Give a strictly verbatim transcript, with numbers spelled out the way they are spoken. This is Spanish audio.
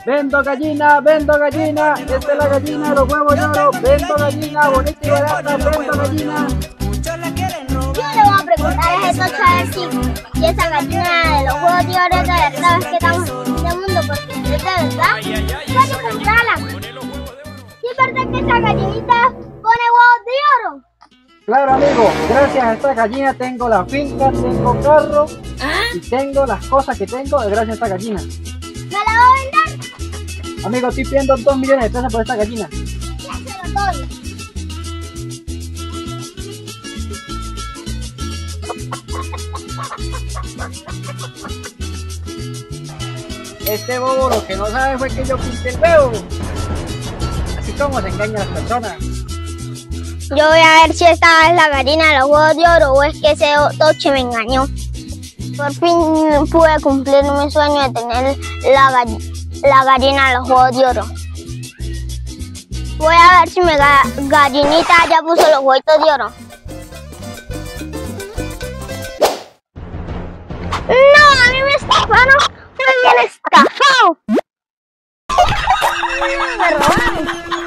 Vendo gallina, vendo gallina, esta es la gallina de los huevos de oro, vendo gallina, bonita y barata, vendo gallina. Yo le voy a preguntar a ese tocho a ver si, si esa gallina de los huevos de oro es de verdad, es que estamos en este mundo, porque si es de verdad, puedo comprarla. Si es verdad que esa gallinita pone huevos de oro. Claro, amigo, gracias a esta gallina tengo la finca, tengo carro y tengo las cosas que tengo gracias a esta gallina. ¿Me la va a vender? Amigo, estoy pidiendo dos millones de pesos por esta gallina. Ya se lo doy. Este bobo lo que no sabe fue que yo pinté el huevo. Así como se engañan las personas. Yo voy a ver si esta es la gallina de los huevos de oro o es que ese toche me engañó. Por fin pude cumplir mi sueño de tener la, gall la gallina de los huevos de oro. Voy a ver si mi ga gallinita ya puso los huevitos de oro. ¡No! ¡A mí me estafaron! ¡Me habían estafado! ¡Me robaron!